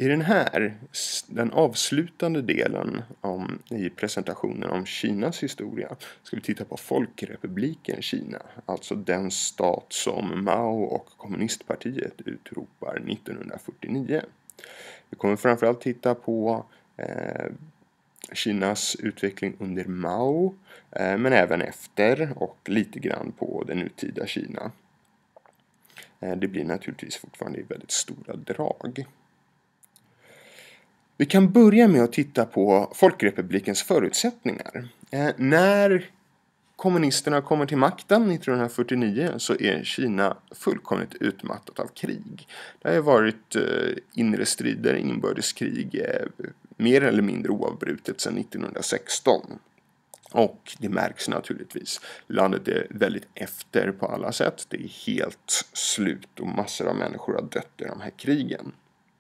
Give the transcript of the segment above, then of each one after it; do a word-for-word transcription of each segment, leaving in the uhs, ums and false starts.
I den här, den avslutande delen om, i presentationen om Kinas historia, ska vi titta på Folkrepubliken Kina, alltså den stat som Mao och kommunistpartiet utropar nittonhundrafyrtionio. Vi kommer framförallt titta på eh, Kinas utveckling under Mao, eh, men även efter, och lite grann på det nutida Kina. Eh, det blir naturligtvis fortfarande i väldigt stora drag. Vi kan börja med att titta på Folkrepublikens förutsättningar. Eh, när kommunisterna kommer till makten nittonhundrafyrtionio så är Kina fullkomligt utmattat av krig. Det har varit eh, inre strider, inbördeskrig, eh, mer eller mindre oavbrutet sedan nittonhundrasexton. Och det märks naturligtvis. Landet är väldigt efter på alla sätt. Det är helt slut och massor av människor har dött i de här krigen.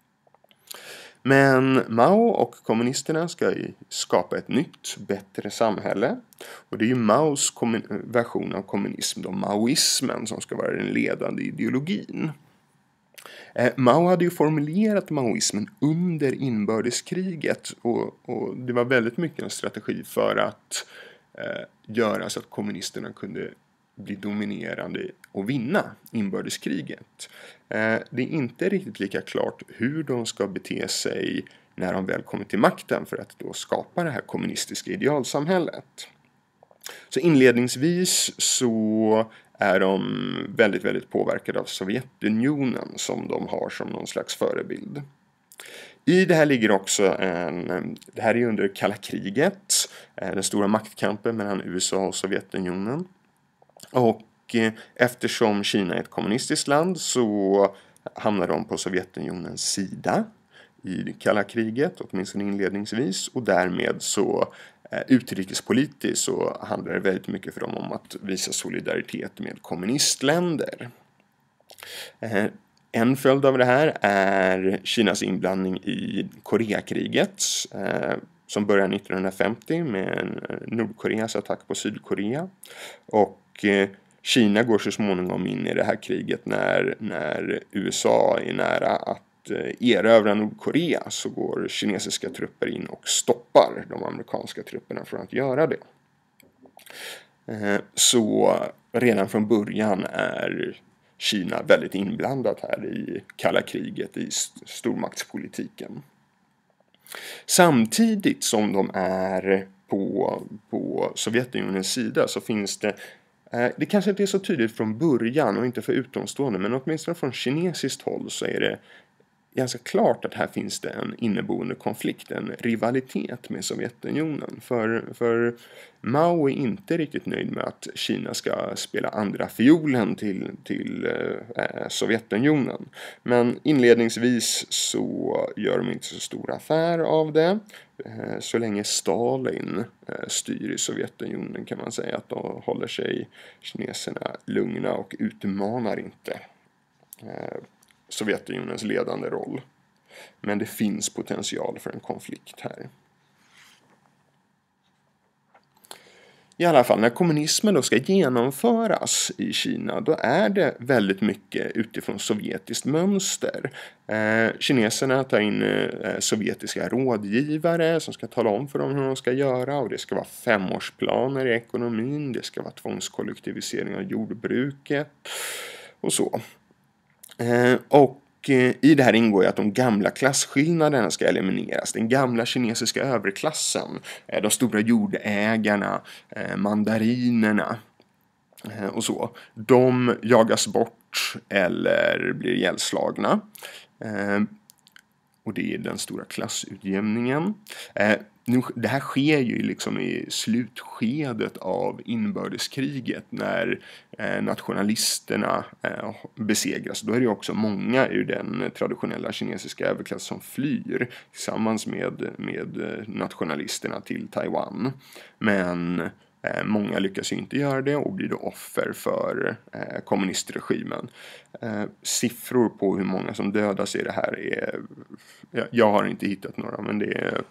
Men Mao och kommunisterna ska skapa ett nytt, bättre samhälle. Och det är ju Maos version av kommunism, då maoismen, som ska vara den ledande ideologin. Eh, Mao hade ju formulerat maoismen under inbördeskriget. Och, och det var väldigt mycket en strategi för att eh, göra så att kommunisterna kunde bli dominerande och vinna inbördeskriget. Eh, det är inte riktigt lika klart hur de ska bete sig när de väl kommer till makten för att då skapa det här kommunistiska idealsamhället. Så inledningsvis så är de väldigt, väldigt påverkade av Sovjetunionen som de har som någon slags förebild. I det här ligger också en, det här är under kalla kriget, den stora maktkampen mellan U S A och Sovjetunionen. Och eftersom Kina är ett kommunistiskt land så hamnar de på Sovjetunionens sida i det kalla kriget, åtminstone inledningsvis. Och därmed så utrikespolitiskt så handlar det väldigt mycket för dem om att visa solidaritet med kommunistländer. En följd av det här är Kinas inblandning i Koreakriget som börjar nittonhundrafemtio med Nordkoreas attack på Sydkorea. Och Kina går så småningom in i det här kriget när, när U S A är nära att erövra Nordkorea, så går kinesiska trupper in och stoppar de amerikanska trupperna från att göra det. Så redan från början är Kina väldigt inblandat här i kalla kriget, i stormaktspolitiken. Samtidigt som de är på, på Sovjetunionens sida så finns det, det kanske inte är så tydligt från början och inte för utomstående, men åtminstone från kinesiskt håll så är det ganska klart att här finns det en inneboende konflikt, en rivalitet med Sovjetunionen. För, för Mao är inte riktigt nöjd med att Kina ska spela andra fiolen till, till eh, Sovjetunionen. Men inledningsvis så gör de inte så stor affär av det. Eh, så länge Stalin eh, styr i Sovjetunionen kan man säga att de håller sig kineserna lugna och utmanar inte eh, Sovjetunionens ledande roll. Men det finns potential för en konflikt här. I alla fall, när kommunismen då ska genomföras i Kina, då är det väldigt mycket utifrån sovjetiskt mönster. Eh, kineserna tar in eh, sovjetiska rådgivare som ska tala om för dem hur de ska göra, och det ska vara femårsplaner i ekonomin, det ska vara tvångskollektivisering av jordbruket och så. Eh, och i det här ingår ju att de gamla klasskillnaderna ska elimineras. Den gamla kinesiska överklassen, de stora jordägarna, mandarinerna och så. De jagas bort eller blir ihjälslagna. Och det är den stora klassutjämningen. Det här sker ju liksom i slutskedet av inbördeskriget när nationalisterna besegras. Då är det också många ur den traditionella kinesiska överklass som flyr tillsammans med, med nationalisterna till Taiwan. Men många lyckas ju inte göra det och blir då offer för eh, kommunistregimen. Eh, siffror på hur många som dödas i det här är... Jag, jag har inte hittat några, men det är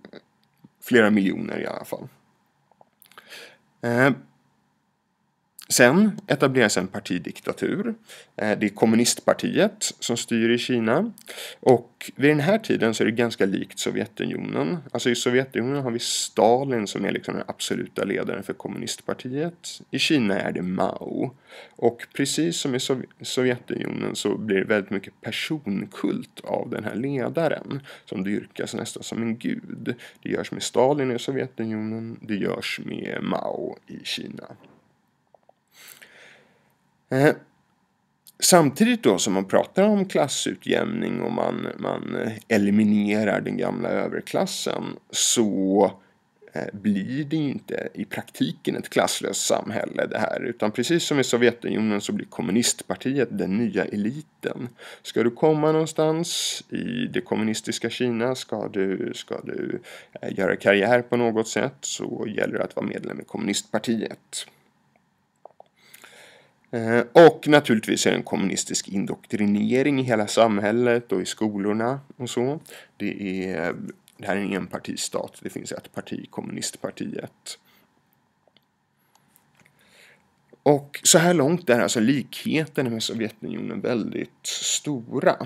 flera miljoner i alla fall. Eh, Sen etableras en partidiktatur. Det är kommunistpartiet som styr i Kina. Och vid den här tiden så är det ganska likt Sovjetunionen. Alltså i Sovjetunionen har vi Stalin som är liksom den absoluta ledaren för kommunistpartiet. I Kina är det Mao. Och precis som i Sov- Sovjetunionen så blir det väldigt mycket personkult av den här ledaren. Som dyrkas nästan som en gud. Det görs med Stalin i Sovjetunionen. Det görs med Mao i Kina. Eh, samtidigt då som man pratar om klassutjämning och man, man eliminerar den gamla överklassen så eh, blir det inte i praktiken ett klasslöst samhälle det här. Utan precis som i Sovjetunionen så blir kommunistpartiet den nya eliten. Ska du komma någonstans i det kommunistiska Kina, ska du, ska du eh, göra karriär på något sätt så gäller det att vara medlem i kommunistpartiet. Och naturligtvis är det en kommunistisk indoktrinering i hela samhället och i skolorna och så. Det, är, det här är en enpartistat, det finns ett parti, kommunistpartiet. Och så här långt är alltså likheten med Sovjetunionen väldigt stora.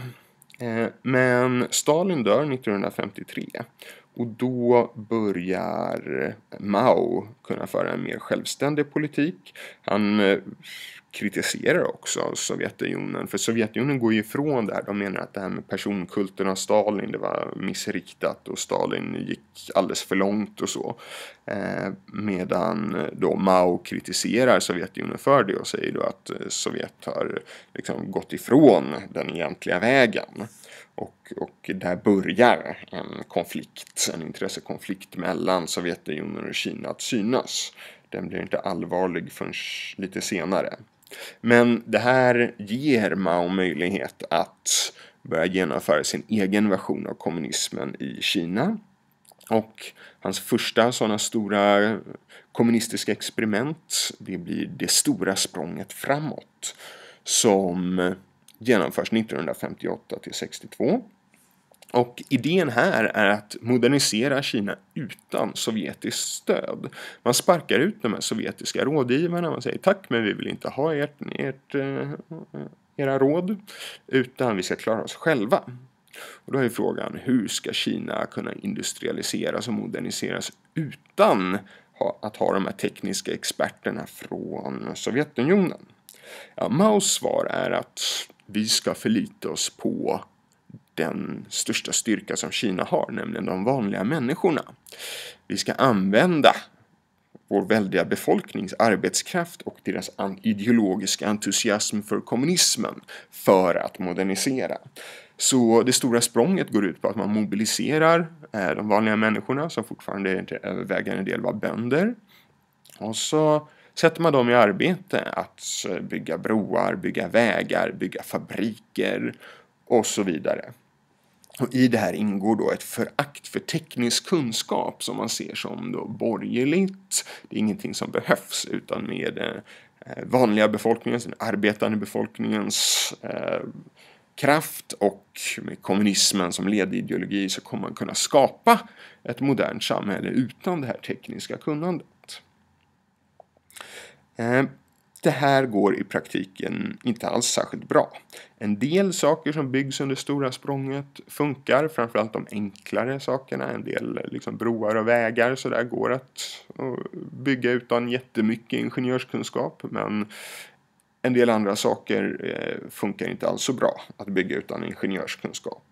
Men Stalin dör nittonhundrafemtiotre och då börjar Mao kunna föra en mer självständig politik. Han kritiserar också Sovjetunionen, för Sovjetunionen går ju ifrån det här. De menar att det här med personkulten av Stalin, det var missriktat och Stalin gick alldeles för långt och så. Eh, medan då Mao kritiserar Sovjetunionen för det och säger då att Sovjet har liksom gått ifrån den egentliga vägen. Och, och där börjar en konflikt, en intressekonflikt mellan Sovjetunionen och Kina att synas. Den blir inte allvarlig förrän lite senare. Men det här ger Mao möjlighet att börja genomföra sin egen version av kommunismen i Kina. Och hans första sådana stora kommunistiska experiment, det blir det stora språnget framåt som genomförs nittonhundrafemtioåtta till sextiotvå. Och idén här är att modernisera Kina utan sovjetiskt stöd. Man sparkar ut de här sovjetiska rådgivarna. Man säger tack, men vi vill inte ha ert, ert, era råd. Utan vi ska klara oss själva. Och då är frågan, hur ska Kina kunna industrialiseras och moderniseras utan att ha de här tekniska experterna från Sovjetunionen? Ja, Maos svar är att vi ska förlita oss på den största styrka som Kina har, nämligen de vanliga människorna. Vi ska använda vår väldiga befolknings arbetskraft och deras ideologiska entusiasm för kommunismen för att modernisera. Så det stora språnget går ut på att man mobiliserar de vanliga människorna som fortfarande är till övervägande del var bönder. Och så sätter man dem i arbete att bygga broar, bygga vägar, bygga fabriker och så vidare. Och i det här ingår då ett förakt för teknisk kunskap som man ser som då borgerligt. Det är ingenting som behövs, utan med den vanliga befolkningens, den arbetande befolkningens eh, kraft och med kommunismen som ledideologi så kommer man kunna skapa ett modernt samhälle utan det här tekniska kunnandet. Eh, Det här går i praktiken inte alls särskilt bra. En del saker som byggs under stora språnget funkar, framförallt de enklare sakerna. En del liksom broar och vägar så där går att bygga utan jättemycket ingenjörskunskap. Men en del andra saker funkar inte alls så bra att bygga utan ingenjörskunskap.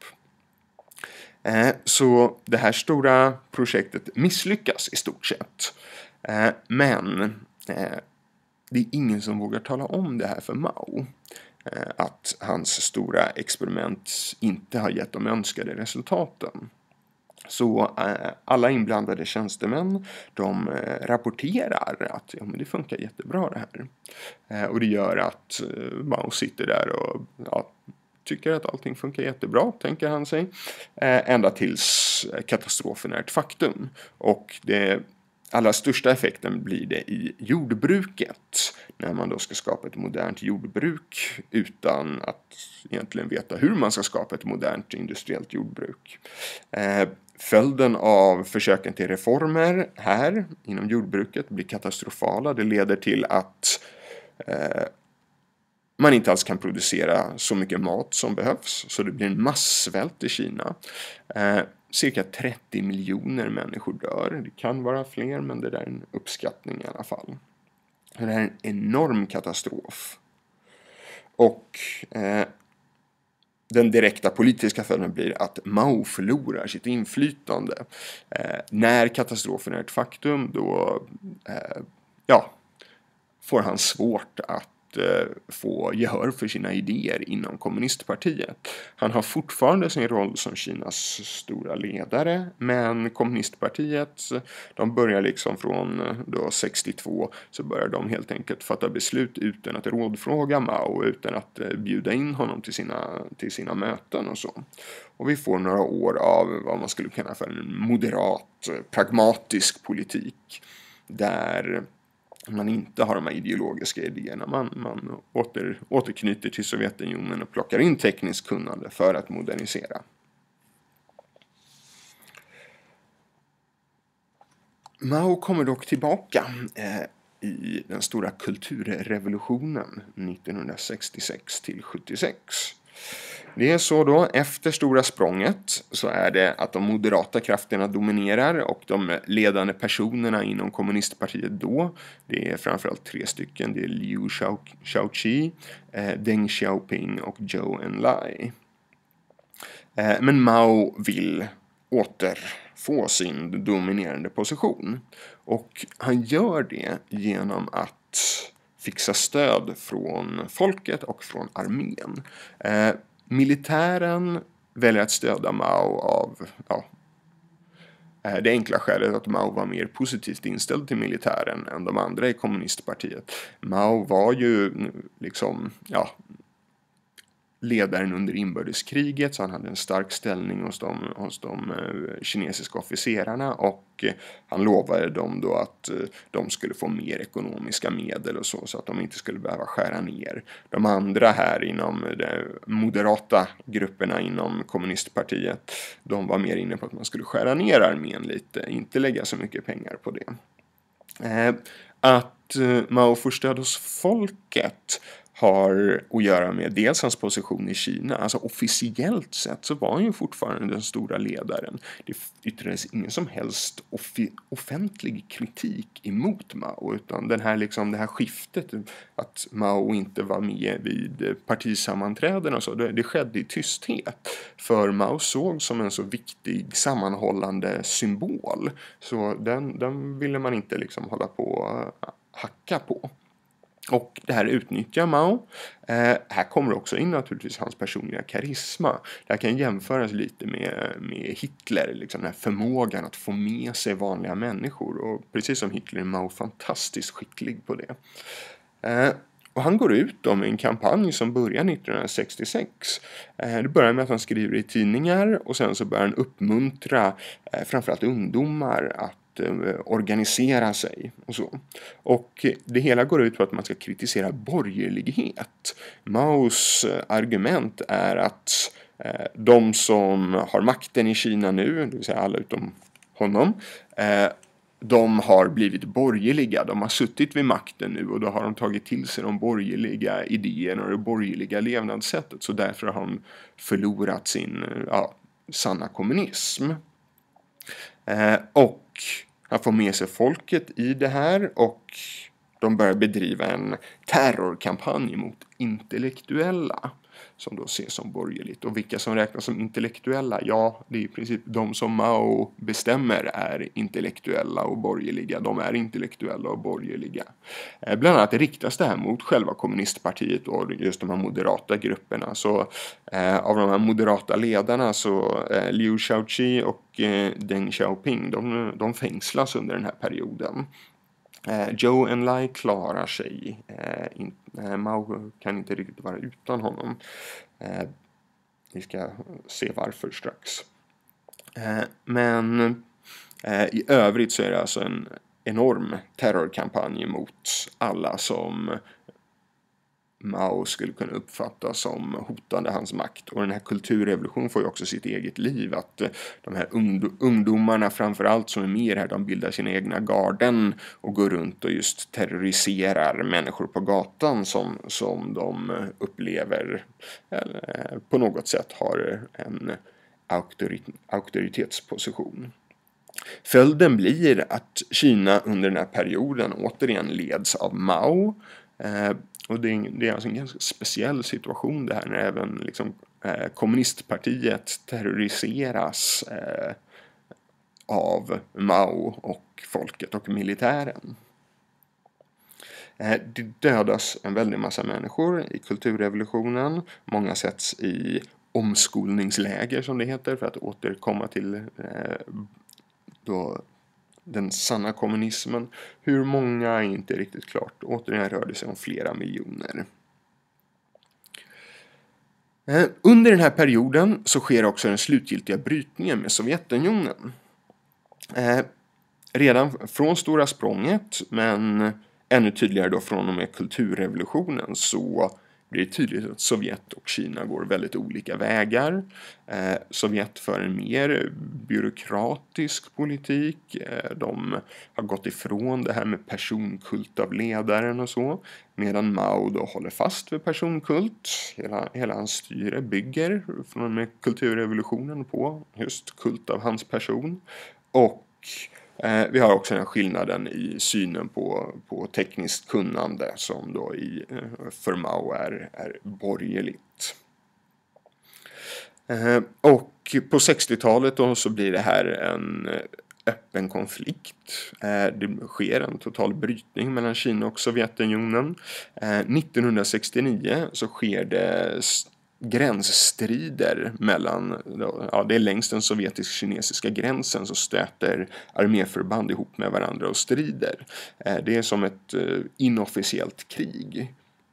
Så det här stora projektet misslyckas i stort sett. Men det är ingen som vågar tala om det här för Mao. Att hans stora experiment inte har gett de önskade resultaten. Så alla inblandade tjänstemän, de rapporterar att ja, men det funkar jättebra det här. Och det gör att Mao sitter där och ja, tycker att allting funkar jättebra, tänker han sig. Ända tills katastrofen är ett faktum. Och det allra största effekten blir det i jordbruket. När man då ska skapa ett modernt jordbruk utan att egentligen veta hur man ska skapa ett modernt industriellt jordbruk. Eh, följden av försöken till reformer här inom jordbruket blir katastrofala. Det leder till att eh, man inte alls kan producera så mycket mat som behövs. Så det blir en massvält i Kina. Eh, cirka trettio miljoner människor dör. Det kan vara fler, men det där är en uppskattning i alla fall. Det är en enorm katastrof. Och eh, den direkta politiska följden blir att Mao förlorar sitt inflytande. Eh, när katastrofen är ett faktum, då eh, ja, får han svårt att eh, få gehör för sina idéer inom kommunistpartiet. Han har fortfarande sin roll som Kinas stora ledare, men kommunistpartiet, de börjar liksom från då sextiotvå, så börjar de helt enkelt fatta beslut utan att rådfråga Mao, utan att eh, bjuda in honom till sina, till sina möten och så. Och vi får några år av vad man skulle kalla för en moderat, pragmatisk politik, där man inte har de här ideologiska idéerna. Man, man åter, återknyter till Sovjetunionen och plockar in tekniskt kunnande för att modernisera. Mao kommer dock tillbaka eh, i den stora kulturrevolutionen nittonhundrasextiosex till sjuttiosex. Det är så då, efter stora språnget så är det att de moderata krafterna dominerar, och de ledande personerna inom kommunistpartiet då, det är framförallt tre stycken. Det är Liu Shaoqi, eh, Deng Xiaoping och Zhou Enlai. Eh, men Mao vill återfå sin dominerande position, och han gör det genom att fixa stöd från folket och från armén. Eh, Militären väljer att stödja Mao av ja, det enkla skälet att Mao var mer positivt inställd till militären än de andra i kommunistpartiet. Mao var ju liksom ja, ledaren under inbördeskriget, så han hade en stark ställning hos de, hos de uh, kinesiska officerarna, och uh, han lovade dem då att uh, de skulle få mer ekonomiska medel och så, så att de inte skulle behöva skära ner. De andra här inom de moderata grupperna inom kommunistpartiet, de var mer inne på att man skulle skära ner armén lite, inte lägga så mycket pengar på det. Uh, att uh, Mao får stöd hos folket har att göra med dels hans position i Kina. Alltså officiellt sett så var han ju fortfarande den stora ledaren. Det yttrades ingen som helst offi- offentlig kritik emot Mao, utan den här, liksom, det här skiftet att Mao inte var med vid partisammanträden och så, det, det skedde i tysthet. För Mao såg som en så viktig sammanhållande symbol, så den, den ville man inte liksom hålla på och hacka på. Och det här utnyttjar Mao. Eh, här kommer också in naturligtvis hans personliga karisma. Det här kan jämföras lite med, med Hitler. Liksom den här förmågan att få med sig vanliga människor. Och precis som Hitler är Mao fantastiskt skicklig på det. Eh, och han går ut då med en kampanj som börjar nittonhundrasextiosex. Eh, det börjar med att han skriver i tidningar. Och sen så börjar han uppmuntra eh, framförallt ungdomar att organisera sig och så. Och det hela går ut på att man ska kritisera borgerlighet. Maos argument är att eh, de som har makten i Kina nu, det vill säga alla utom honom, eh, de har blivit borgerliga. De har suttit vid makten nu, och då har de tagit till sig de borgerliga idéerna och det borgerliga levnadssättet. Så därför har de förlorat sin ja, sanna kommunism. Eh, och han får med sig folket i det här, och de börjar bedriva en terrorkampanj mot intellektuella som då ses som borgerligt. Och vilka som räknas som intellektuella, ja, det är i princip de som Mao bestämmer är intellektuella och borgerliga. De är intellektuella och borgerliga. Eh, bland annat riktas det här mot själva kommunistpartiet och just de här moderata grupperna. Så eh, av de här moderata ledarna så eh, Liu Shaoqi och eh, Deng Xiaoping, de, de fängslas under den här perioden. Eh, Zhou Enlai klarar sig. Eh, in, eh, Mao kan inte riktigt vara utan honom. Eh, vi ska se varför strax. Eh, men eh, i övrigt så är det alltså en enorm terrorkampanj mot alla som Mao skulle kunna uppfattas som hotande hans makt. Och den här kulturrevolutionen får ju också sitt eget liv. Att de här ungdomarna framförallt som är med här, de bildar sina egna garden och går runt och just terroriserar människor på gatan som, som de upplever eller, på något sätt har en auktorit- auktoritetsposition. Följden blir att Kina under den här perioden återigen leds av Mao. Eh, och det är, det är alltså en ganska speciell situation det här när även liksom, eh, kommunistpartiet terroriseras eh, av Mao och folket och militären. Eh, det dödas en väldig massa människor i kulturrevolutionen. Många sätts i omskolningsläger som det heter för att återkomma till eh, då den sanna kommunismen. Hur många är inte riktigt klart. Återigen rör det sig om flera miljoner. Eh, under den här perioden så sker också den slutgiltiga brytningen med Sovjetunionen. Eh, redan från Stora språnget, men ännu tydligare då från och med kulturrevolutionen, så blir det tydligt att Sovjet och Kina går väldigt olika vägar. Eh, Sovjet för en mer byråkratisk politik. Eh, de har gått ifrån det här med personkult av ledaren och så. Medan Mao då håller fast vid personkult. Hela, hela hans styre bygger från och med kulturrevolutionen på just kult av hans person. Och Eh, vi har också den här skillnaden i synen på, på tekniskt kunnande som då i, eh, för Mao är, är borgerligt. Eh, och på sextiotalet då så blir det här en öppen konflikt. Eh, det sker en total brytning mellan Kina och Sovjetunionen. Eh, nittonhundrasextionio så sker det gränsstrider mellan, ja, det är längs den sovjetisk-kinesiska gränsen så stöter arméförband ihop med varandra och strider. Det är som ett inofficiellt krig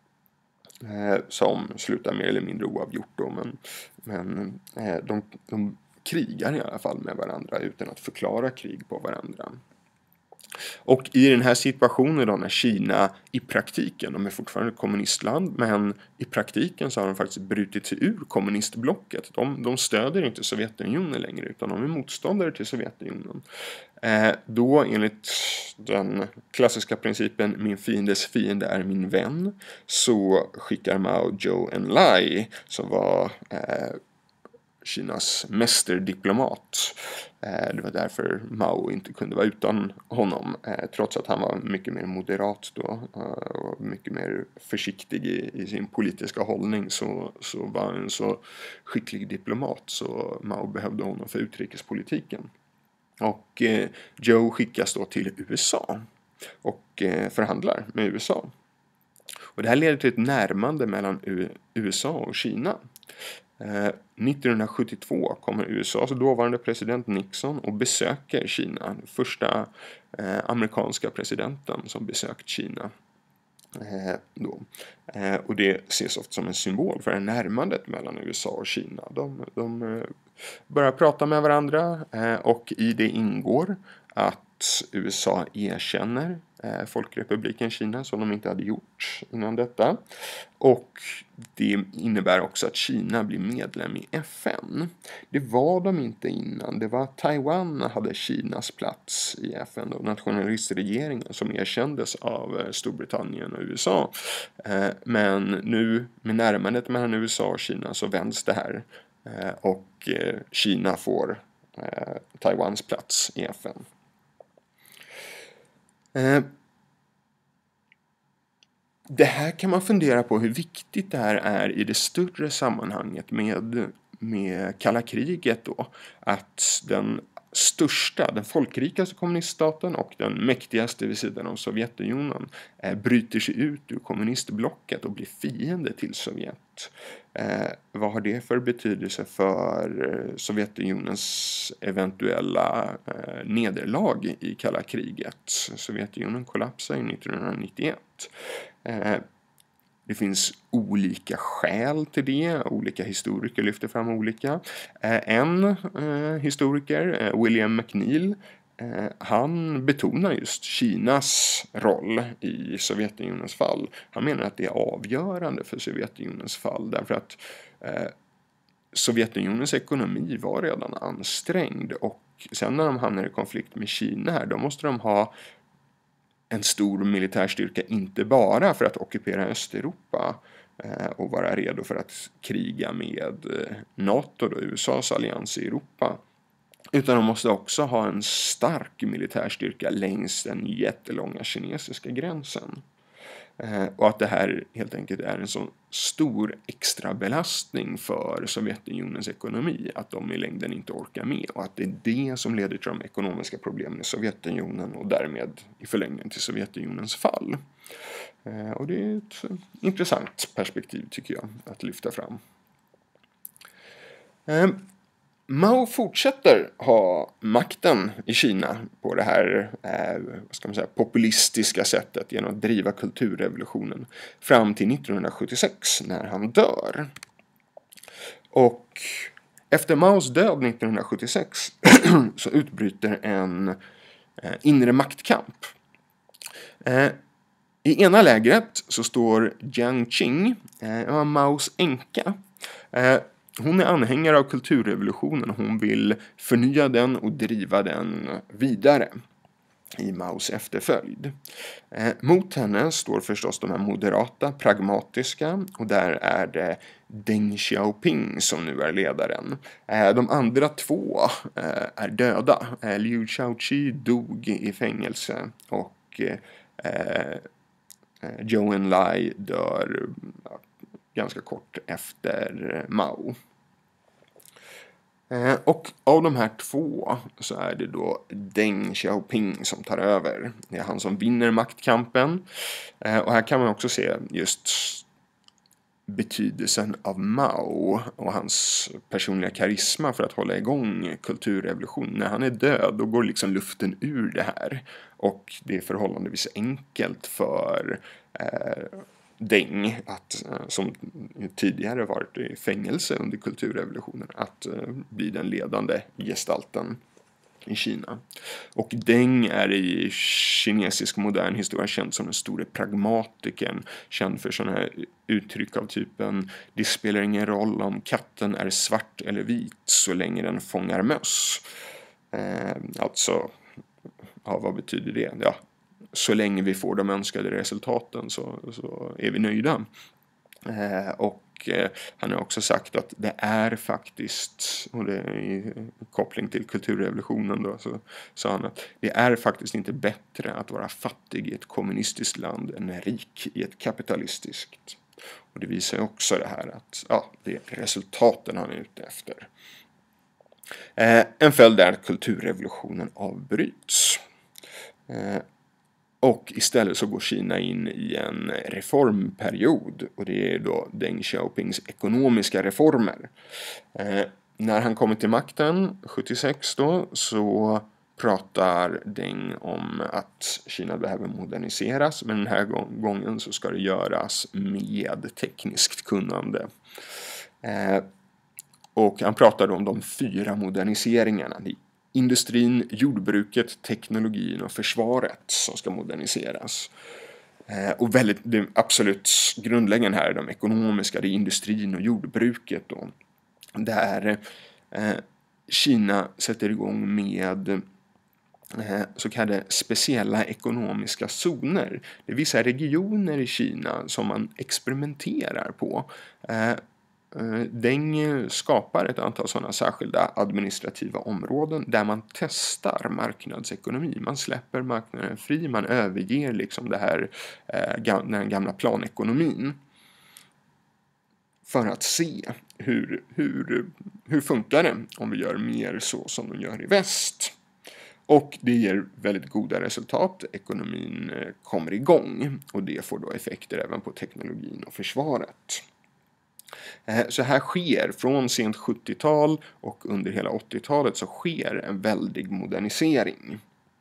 som slutar mer eller mindre oavgjort då, men, men de, de krigar i alla fall med varandra utan att förklara krig på varandra. Och i den här situationen då när Kina i praktiken, de är fortfarande ett kommunistland, men i praktiken så har de faktiskt brutit sig ur kommunistblocket. De, de stöder inte Sovjetunionen längre utan de är motståndare till Sovjetunionen. Eh, då enligt den klassiska principen min fiendes fiende är min vän så skickar Mao Zhou Enlai som var eh, Kinas mästerdiplomat. Det var därför Mao inte kunde vara utan honom. Trots att han var mycket mer moderat då och mycket mer försiktig i, i sin politiska hållning så, så var han en så skicklig diplomat så Mao behövde honom för utrikespolitiken. Och eh, Joe skickas då till U S A och eh, förhandlar med U S A. Och det här leder till ett närmande mellan U- USA och Kina. Eh, nittonhundrasjuttiotvå kommer U S A:s dåvarande president Nixon och besöker Kina. Första eh, amerikanska presidenten som besökt Kina. Eh, då. Eh, och det ses ofta som en symbol för det närmandet mellan U S A och Kina. De, de eh, börjar prata med varandra eh, och i det ingår att U S A erkänner eh, Folkrepubliken Kina som de inte hade gjort innan detta. Och det innebär också att Kina blir medlem i F N. Det var de inte innan. Det var Taiwan hade Kinas plats i F N. Och nationalistregeringen som erkändes av eh, Storbritannien och U S A. Eh, men nu med närmandet mellan U S A och Kina så vänds det här. Eh, och eh, Kina får eh, Taiwans plats i F N. Eh, det här kan man fundera på hur viktigt det här är i det större sammanhanget med, med kalla kriget då. Att den största, den folkrikaste kommuniststaten och den mäktigaste vid sidan av Sovjetunionen eh, bryter sig ut ur kommunistblocket och blir fiende till Sovjet. Eh, vad har det för betydelse för eh, Sovjetunionens eventuella eh, nederlag i kalla kriget? Sovjetunionen kollapsade nittonhundranittioett. Eh, Det finns olika skäl till det. Olika historiker lyfter fram olika. En eh, historiker, eh, William McNeill, eh, han betonar just Kinas roll i Sovjetunionens fall. Han menar att det är avgörande för Sovjetunionens fall därför att eh, Sovjetunionens ekonomi var redan ansträngd och sen när de hamnar i konflikt med Kina här, då måste de ha en stor militärstyrka inte bara för att ockupera Östeuropa eh, och vara redo för att kriga med eh, NATO, då, U S A:s allians i Europa. Utan de måste också ha en stark militärstyrka längs den jättelånga kinesiska gränsen. Eh, och att det här helt enkelt är en så stor extra belastning för Sovjetunionens ekonomi att de i längden inte orkar med. Och att det är det som leder till de ekonomiska problemen i Sovjetunionen och därmed i förlängningen till Sovjetunionens fall. Eh, och det är ett intressant perspektiv tycker jag att lyfta fram. Eh, Mao fortsätter ha makten i Kina på det här eh, vad ska man säga, populistiska sättet genom att driva kulturrevolutionen fram till nittonhundrasjuttiosex när han dör. Och efter Maos död nittonhundrasjuttiosex så utbryter en eh, inre maktkamp. Eh, I ena lägret så står Jiang Qing, eh, Maos änka. Eh, Hon är anhängare av kulturrevolutionen och hon vill förnya den och driva den vidare i Maos efterföljd. Eh, mot henne står förstås de här moderata, pragmatiska och där är det Deng Xiaoping som nu är ledaren. Eh, de andra två eh, är döda. Eh, Liu Shaoqi dog i fängelse och eh, Zhou Enlai dör ganska kort efter Mao. Eh, och av de här två så är det då Deng Xiaoping som tar över. Det är han som vinner maktkampen. Eh, och här kan man också se just betydelsen av Mao och hans personliga karisma för att hålla igång kulturrevolutionen. När han är död då går liksom luften ur det här. Och det är förhållandevis enkelt för eh, Deng, att, som tidigare varit i fängelse under kulturrevolutionen, att uh, bli den ledande gestalten i Kina. Och Deng är i kinesisk modern historia känd som den store pragmatikern, känd för sådana här uttryck av typen det spelar ingen roll om katten är svart eller vit så länge den fångar möss. Eh, alltså, ja, vad betyder det? Ja, så länge vi får de önskade resultaten så, så är vi nöjda. Eh, och eh, han har också sagt att det är faktiskt, och det är i koppling till kulturrevolutionen då, så sa han att det är faktiskt inte bättre att vara fattig i ett kommunistiskt land än rik i ett kapitalistiskt. Och det visar ju också det här att ja, det är resultaten han är ute efter. Eh, en följd är att kulturrevolutionen avbryts. Eh, Och istället så går Kina in i en reformperiod och det är då Deng Xiaopings ekonomiska reformer. Eh, när han kommer till makten sjuttiosex då så pratar Deng om att Kina behöver moderniseras, men den här gången så ska det göras med tekniskt kunnande. Eh, och han pratar då om de fyra moderniseringarna. Det industrin, jordbruket, teknologin och försvaret som ska moderniseras. Eh, och väldigt, det absolut grundläggande här är de ekonomiska, det är industrin och jordbruket då. Där eh, Kina sätter igång med eh, så kallade speciella ekonomiska zoner. Det är vissa regioner i Kina som man experimenterar på. Eh, Deng skapar ett antal sådana särskilda administrativa områden där man testar marknadsekonomi. Man släpper marknaden fri, man överger liksom det här, den gamla planekonomin för att se hur, hur, hur funkar det om vi gör mer så som de gör i väst. Och det ger väldigt goda resultat, ekonomin kommer igång och det får då effekter även på teknologin och försvaret. Så här sker från sent sjuttiotal och under hela åttiotalet så sker en väldig modernisering.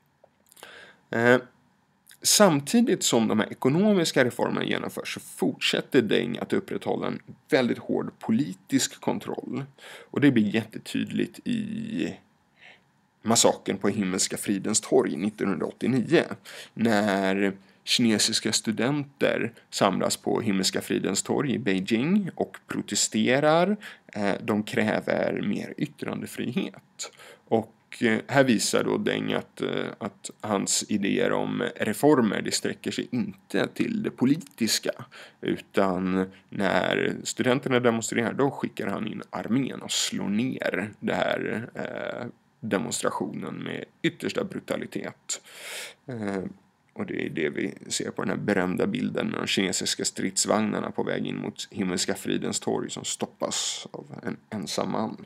Samtidigt som de här ekonomiska reformerna genomförs så fortsätter Deng att upprätthålla en väldigt hård politisk kontroll. Och det blir jättetydligt i massakern på Himmelska fridens torg nittonhundraåttionio, när kinesiska studenter samlas på Himmelska fridens torg i Beijing och protesterar. De kräver mer yttrandefrihet. Och här visar då Deng att, att hans idéer om reformer, det sträcker sig inte till det politiska, utan när studenterna demonstrerar, då skickar han in armén och slår ner det här eh, demonstrationen med yttersta brutalitet. Eh, och det är det vi ser på den här berömda bilden med de kinesiska stridsvagnarna på väg in mot Himmelska fridens torg som stoppas av en ensam man.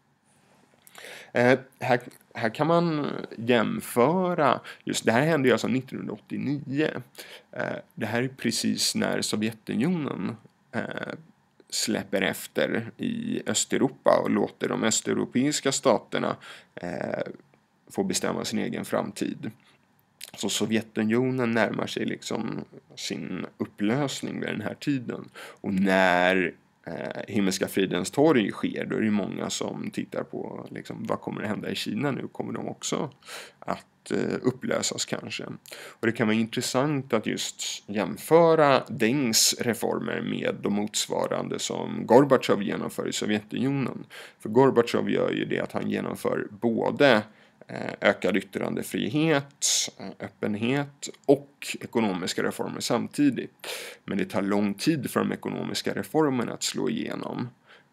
Eh, här, här kan man jämföra, just det här hände ju alltså nittonhundraåttionio. Eh, det här är precis när Sovjetunionen eh, släpper efter i Östeuropa och låter de östeuropeiska staterna eh, få bestämma sin egen framtid. Så Sovjetunionen närmar sig liksom sin upplösning vid den här tiden. Och när eh, Himmelska fridens torg sker, då är det många som tittar på liksom, vad kommer att hända i Kina nu? Kommer de också att eh, upplösas kanske? Och det kan vara intressant att just jämföra Dengs reformer med de motsvarande som Gorbatjov genomför i Sovjetunionen. För Gorbatjov gör ju det att han genomför både ökad yttrandefrihet, öppenhet och ekonomiska reformer samtidigt. Men det tar lång tid för de ekonomiska reformerna att slå igenom.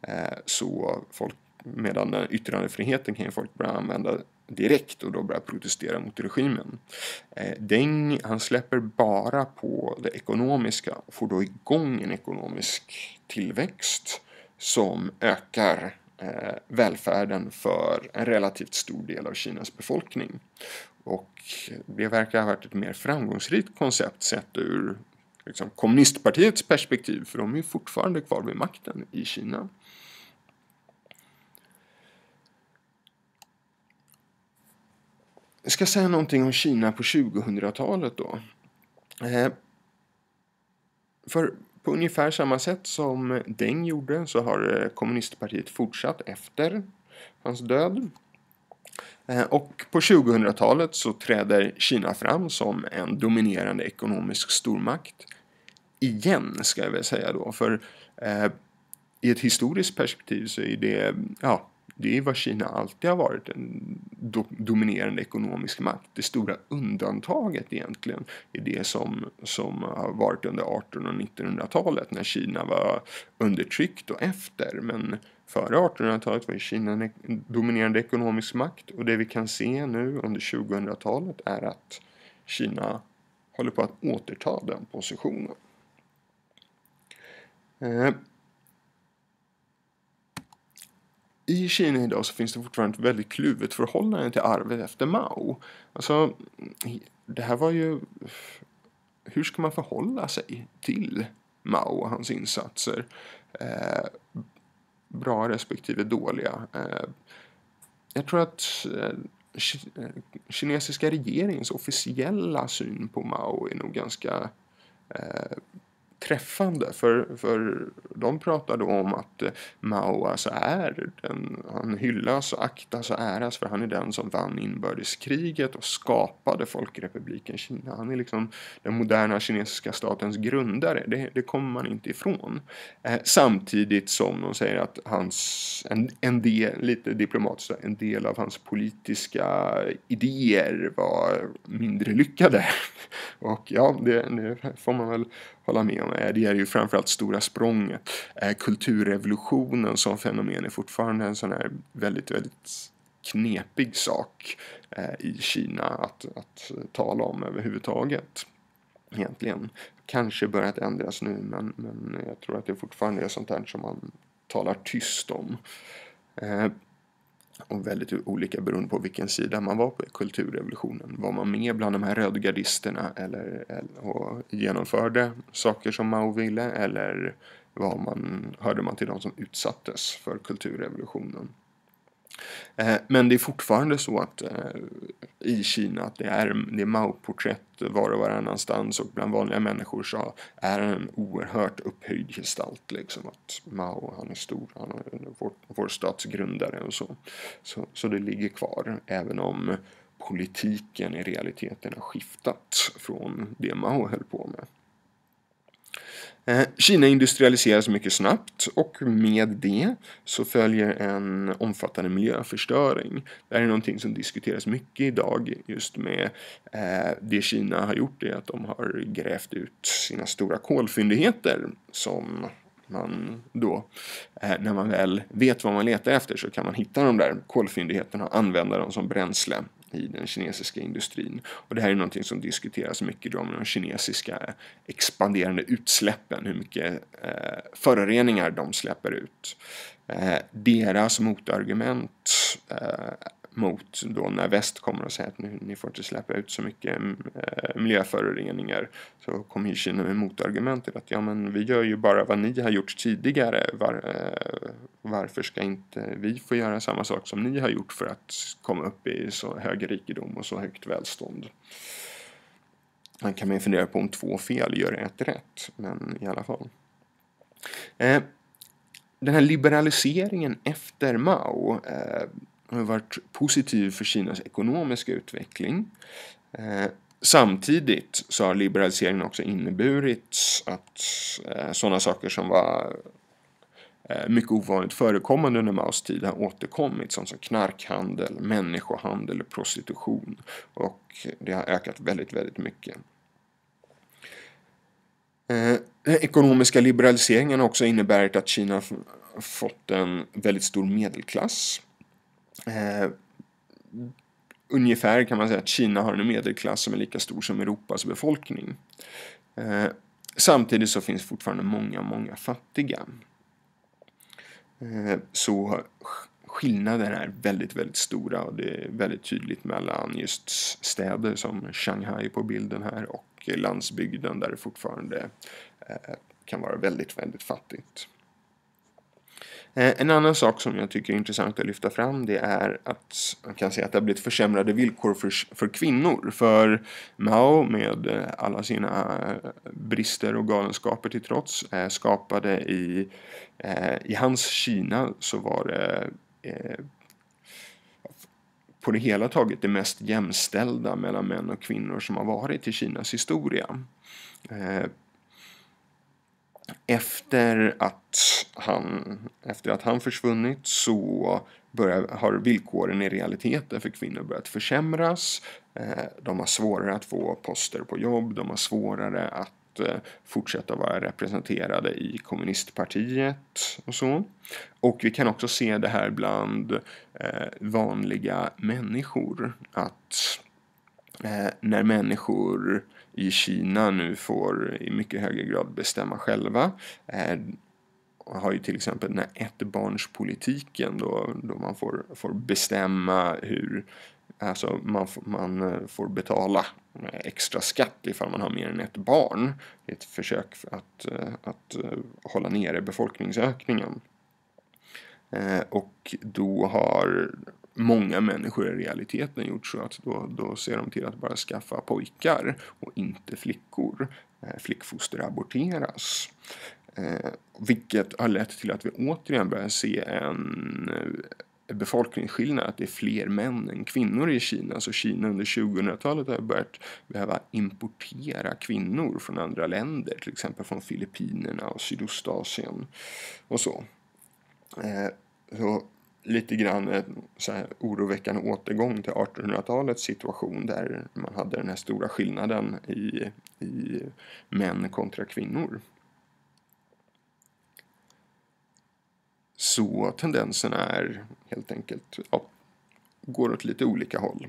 Så folk, medan den yttrandefriheten kan ju folk börja använda direkt och då börja protestera mot regimen. Deng, han släpper bara på det ekonomiska och får då igång en ekonomisk tillväxt som ökar Eh, välfärden för en relativt stor del av Kinas befolkning. Och det verkar ha varit ett mer framgångsrikt koncept sett ur liksom, kommunistpartiets perspektiv, för de är fortfarande kvar vid makten i Kina. Jag ska säga någonting om Kina på tjugohundratalet då. Eh, för På ungefär samma sätt som Deng gjorde så har kommunistpartiet fortsatt efter hans död. Och på tjugohundratalet så träder Kina fram som en dominerande ekonomisk stormakt. Igen ska jag väl säga då. För eh, i ett historiskt perspektiv så är det, ja, det är vad Kina alltid har varit, en do- dominerande ekonomisk makt. Det stora undantaget egentligen är det som, som har varit under artonhundra- och nittonhundratalet när Kina var undertryckt och efter. Men före artonhundratalet var Kina en dominerande ekonomisk makt, och det vi kan se nu under tjugohundratalet är att Kina håller på att återta den positionen. Eh, I Kina idag så finns det fortfarande ett väldigt kluvet förhållande till arvet efter Mao. Alltså, det här var ju... Hur ska man förhålla sig till Mao och hans insatser? Eh, bra respektive dåliga. Eh, jag tror att eh, kinesiska regeringens officiella syn på Mao är nog ganska... Eh, träffande, för, för de pratar då om att Mao alltså är den, han hyllas och aktas och äras för han är den som vann inbördeskriget och skapade Folkrepubliken Kina. Han är liksom den moderna kinesiska statens grundare, det, det kommer man inte ifrån. Eh, samtidigt som de säger att hans, en, en del, lite diplomatiskt, en del av hans politiska idéer var mindre lyckade. Och ja, det, det får man väl hålla med om. Det är ju framförallt stora språnget. Kulturrevolutionen som fenomen är fortfarande en sån här väldigt, väldigt knepig sak i Kina att, att tala om överhuvudtaget. Egentligen. Kanske börjat ändras nu, men, men jag tror att det fortfarande är sånt här som man talar tyst om. Och väldigt olika beroende på vilken sida man var på i kulturrevolutionen. Var man med bland de här rödgardisterna eller, eller, och genomförde saker som Mao ville, eller var man, hörde man till de som utsattes för kulturrevolutionen. Eh, men det är fortfarande så att eh, i Kina att det är, det är Mao-porträtt var och varannanstans, och bland vanliga människor så är han en oerhört upphöjd gestalt, liksom att Mao, han är stor, han är vår, vår statsgrundare och så. så. Så det ligger kvar, även om politiken i realiteten har skiftat från det Mao höll på med. Kina industrialiseras mycket snabbt, och med det så följer en omfattande miljöförstöring. Det här är någonting som diskuteras mycket idag, just med eh, det Kina har gjort är att de har grävt ut sina stora kolfyndigheter som man då, eh, när man väl vet vad man letar efter, så kan man hitta de där kolfyndigheterna och använda dem som bränsle i den kinesiska industrin. Och det här är någonting som diskuteras mycket då, med de kinesiska expanderande utsläppen, hur mycket eh, föroreningar de släpper ut. Eh, deras motargument eh, mot då när väst kommer och säger att nu, ni får inte släppa ut så mycket eh, miljöföroreningar, så kommer ju Kina med motargumentet att ja, men vi gör ju bara vad ni har gjort tidigare. Var, eh, varför ska inte vi få göra samma sak som ni har gjort för att komma upp i så hög rikedom och så högt välstånd? Man kan man fundera på om två fel gör ett rätt, men i alla fall. Eh, den här liberaliseringen efter Mao eh, har varit positiv för Kinas ekonomiska utveckling. Eh, samtidigt så har liberaliseringen också inneburit att eh, sådana saker som var eh, mycket ovanligt förekommande under Maos tid har återkommit, sånt som knarkhandel, människohandel och prostitution. Och det har ökat väldigt, väldigt mycket. Eh, den ekonomiska liberaliseringen har också inneburit att Kina har fått en väldigt stor medelklass. Eh, ungefär kan man säga att Kina har en medelklass som är lika stor som Europas befolkning. Eh, samtidigt så finns fortfarande många, många fattiga. Eh, så skillnaden är väldigt, väldigt stora, och det är väldigt tydligt mellan just städer som Shanghai på bilden här och landsbygden där det fortfarande eh, kan vara väldigt, väldigt fattigt. En annan sak som jag tycker är intressant att lyfta fram, det är att man kan säga att det har blivit försämrade villkor för, för kvinnor. För Mao, med alla sina brister och galenskaper till trots, skapade i, i hans Kina så var det på det hela taget det mest jämställda mellan män och kvinnor som har varit i Kinas historia. Efter att han, efter att han försvunnit så börjar, har villkoren i realiteten för kvinnor börjat försämras. De har svårare att få poster på jobb, de har svårare att fortsätta vara representerade i kommunistpartiet och så. Och vi kan också se det här bland vanliga människor, att när människor i Kina nu får i mycket högre grad bestämma själva. Eh, har ju till exempel den här ettbarnspolitiken då, då man får, får bestämma hur, alltså man, man får betala extra skatt ifall man har mer än ett barn. Det är ett försök att, att hålla nere befolkningsökningen. Eh, och då har många människor i realiteten gjort så att då, då ser de till att bara skaffa pojkar och inte flickor. Eh, flickfoster aborteras. Eh, vilket har lett till att vi återigen börjar se en eh, befolkningsskillnad, att det är fler män än kvinnor i Kina. Så Kina under tjugohundratalet har börjat behöva importera kvinnor från andra länder, till exempel från Filippinerna och Sydostasien och så. Eh, så lite grann en så här oroväckande återgång till artonhundratalets situation, där man hade den här stora skillnaden i, i män kontra kvinnor. Så tendenserna är helt enkelt, ja, går åt lite olika håll.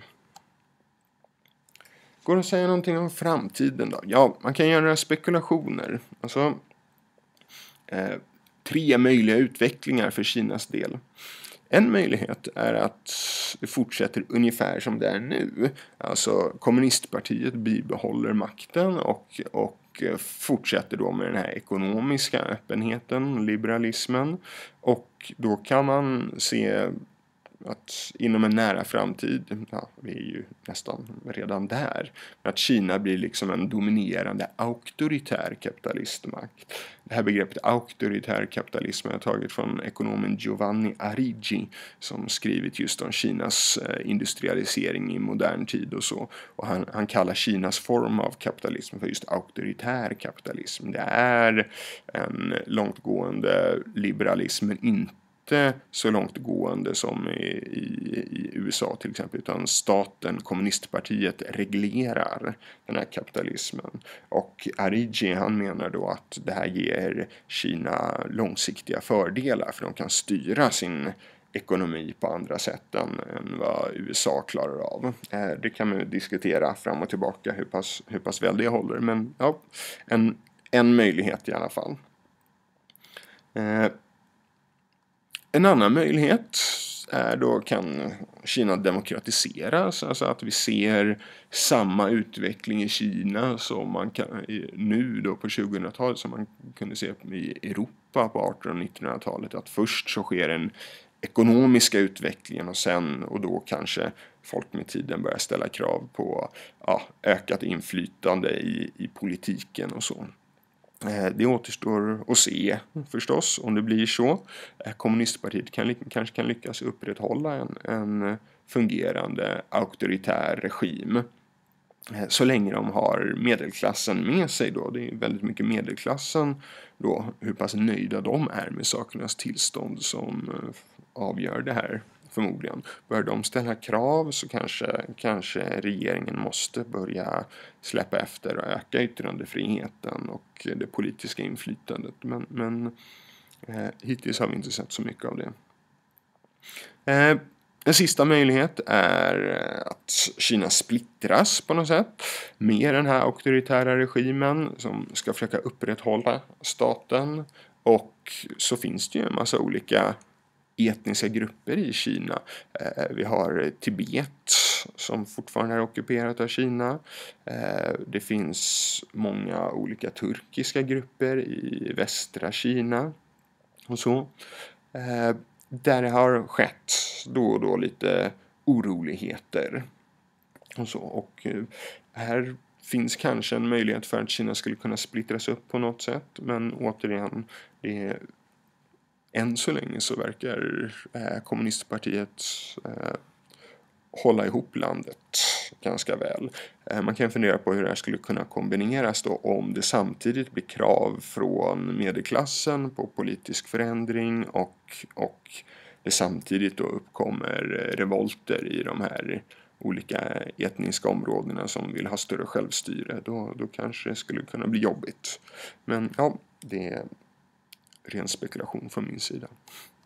Går det att säga någonting om framtiden då? Ja, man kan göra några spekulationer. Alltså, eh, tre möjliga utvecklingar för Kinas del. En möjlighet är att det fortsätter ungefär som det är nu. Alltså kommunistpartiet bibehåller makten och, och fortsätter då med den här ekonomiska öppenheten, liberalismen. Och då kan man se att inom en nära framtid, ja, vi är ju nästan redan där, att Kina blir liksom en dominerande auktoritär kapitalistmakt. Det här begreppet auktoritär kapitalism har jag tagit från ekonomen Giovanni Arrighi som skrivit just om Kinas industrialisering i modern tid och så. Och han, han kallar Kinas form av kapitalism för just auktoritär kapitalism. Det är en långtgående liberalism, men inte så långtgående som i, i, i U S A till exempel, utan staten, kommunistpartiet, reglerar den här kapitalismen. Och Arrighi, han menar då att det här ger Kina långsiktiga fördelar, för de kan styra sin ekonomi på andra sätt än, än vad U S A klarar av. Det kan man diskutera fram och tillbaka hur pass, hur pass väl det håller, men ja, en, en möjlighet i alla fall. Eh, En annan möjlighet är då, kan Kina demokratiseras, alltså att vi ser samma utveckling i Kina som man kan nu då på tjugohundratalet som man kunde se i Europa på artonhundra- och nittonhundratalet, att först så sker en ekonomiska utvecklingen och sen och då kanske folk med tiden börjar ställa krav på ja, ökat inflytande i, i politiken och så. Det återstår att se förstås om det blir så. Kommunistpartiet kan, kanske kan lyckas upprätthålla en, en fungerande auktoritär regim så länge de har medelklassen med sig då. Det är väldigt mycket medelklassen då, hur pass nöjda de är med sakernas tillstånd som avgör det här. Förmodligen. Bör de ställa krav så kanske, kanske regeringen måste börja släppa efter och öka yttrandefriheten och det politiska inflytandet. Men, men eh, hittills har vi inte sett så mycket av det. Eh, en sista möjlighet är att Kina splittras på något sätt med den här auktoritära regimen som ska försöka upprätthålla staten. Och så finns det ju en massa olika etniska grupper i Kina. Eh, vi har Tibet som fortfarande är ockuperat av Kina. Eh, det finns många olika turkiska grupper i västra Kina och så. Eh, där det har skett då och då lite oroligheter och så. Och eh, här finns kanske en möjlighet för att Kina skulle kunna splittras upp på något sätt. Men återigen, det är än så länge så verkar eh, kommunistpartiet eh, hålla ihop landet ganska väl. Eh, man kan fundera på hur det här skulle kunna kombineras då om det samtidigt blir krav från medelklassen på politisk förändring och, och det samtidigt då uppkommer revolter i de här olika etniska områdena som vill ha större självstyre. Då, då kanske det skulle kunna bli jobbigt. Men ja, det är ren spekulation från min sida.